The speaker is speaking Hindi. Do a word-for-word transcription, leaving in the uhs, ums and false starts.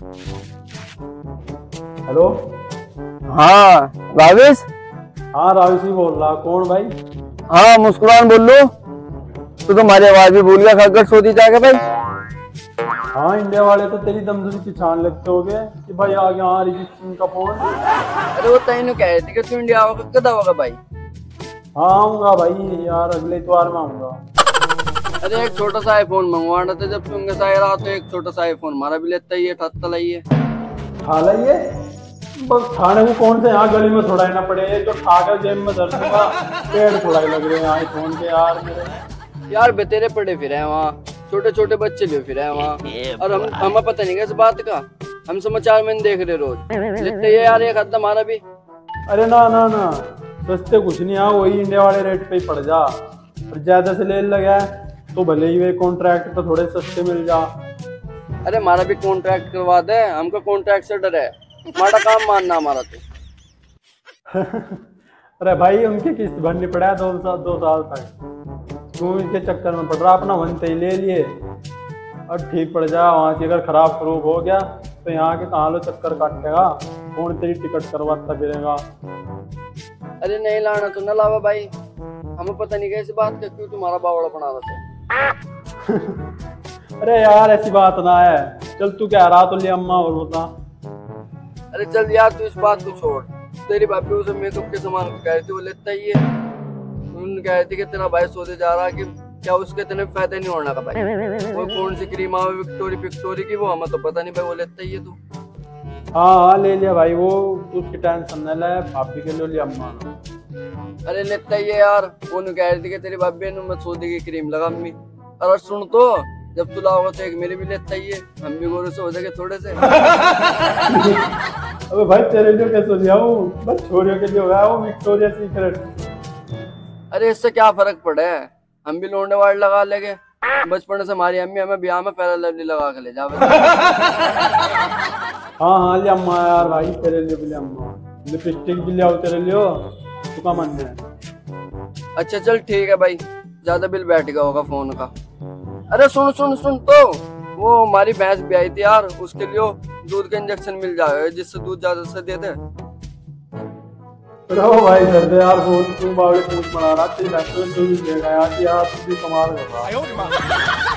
हेलो। हाँ राविश। हाँ राविश ही बोल रहा। कौन भाई? हाँ मुस्कुरान बोल लो। तू तो हमारी आवाज भी भूल गया, खटखट सोती जाके भाई। हाँ इंडिया वाले तो तेरी दमदमी पहचान लगते हो गए कि भाई आ गया। हाँ रिजीत सिंह का फोन। अरे वो तैनू कह रही थी कि तू इंडिया आओगे, कदा होगा भाई? हाँ आऊंगा भाई यार, अगले इतवार में आऊंगा। अरे एक छोटा सा आईफोन मंगवाना था, जब तुम साया रहा तो एक छोटा सा आईफोन हमारा भी लेता ही है, ठत्ता लाइए। खा लाइए बस। खाने को कौन से यहाँ गली में थोड़ा ही ना पड़े, तो खा कर जेब में धर दूंगा। पेड़ थोड़ा ही लग रहे हैं आईफोन के यार मेरे। यार बेतेरे पड़े फिर है वहाँ, छोटे छोटे बच्चे भी फिर है वहाँ, और हम हमें पता नहीं इस बात का। हम समाचार में देख रहे रोज लेते ये यार, एक हद हमारा भी। अरे ना ना ना, सस्ते कुछ नहीं। हाँ वही इंडिया वाले रेट पे ही पड़ जा, और ज्यादा से ले लगा तो भले ही वे कॉन्ट्रैक्ट पे थोड़े सस्ते मिल जा। अरे हमारा भी कॉन्ट्रैक्ट करवा दे, हमको कॉन्ट्रैक्ट से डर है, हमारा काम मानना हमारा तो। अरे भाई उनकी किस्त भरनी पड़ा दो साल दो साल तक, तू इनके चक्कर में पड़ रहा। अपना वन ही ले लिए और ठीक पड़ जा। वहाँ से अगर खराब खरूब हो गया तो यहाँ के कहाँ लो चक्कर काटेगा, कौन तेरी टिकट करवाता फिरेगा। अरे नहीं लाना तो न लावा भाई, हमें पता नहीं कैसी बात का क्यों तुम्हारा बावड़ा बना रहा था। अरे यार ऐसी बात ना है, चल तू क्या रहा तो ले अम्मा और बता। अरे चल यार तू इस बात को छोड़, तेरी भाभी उसे मेकअप के सामान कह रही थी, वो लेता ही है। उन्होंने कह रही थी कि तेरा भाई सोते जा रहा कि क्या उसके इतने फायदे नहीं होना का भाई। वो कौन सी क्रीम आ विक्टोरी पिक्टोरी की, वो हमें तो पता नहीं भाई, वो लेता ही है तू। हाँ हाँ ले लिया भाई, वो तू उसकी टेंशन न ले, भाभी के लिए ले अम्मा। अरे लेता ही है यार, वो कह रही थी कि तेरी भाभी ने मैं सोते की क्रीम लगा अम्मी। अरे सुन तो, जब तू लाओगा तो एक मेरे भी लेता ही है, हम भी गोरे से हो जाएंगे थोड़े से। अबे भाई तेरे लिए कैसे लिया हूँ, बस छोरियों के लिए होगा वो विक्टोरिया सीक्रेट। अरे इससे क्या फर्क पड़ा है, हम भी लोंडे वार्ड लगा लेंगे। बचपन से हमारी अम्मी हमें ब्याह में फेयर लवली लगा के ले जावे। हाँ हाँ ले अम्मा यार, भाई तेरे लिए भी ले अम्मा। लिपस्टिक भी ले आओ तेरे लिए, तू का मन है। अच्छा चल ठीक है भाई, ज्यादा बिल बैठ गया होगा फोन का। अरे सुन सुन सुन तो, वो हमारी भैंस भी आई थी यार, उसके लिए दूध का इंजेक्शन मिल जाएगा जिससे दूध ज्यादा से दे दे। रहो भाई कर दे यार फोन, तू बावड़ी पूछ बना रहा तेरी भैंस में दूध देगा यार, यार तू भी कमाल कर रहा।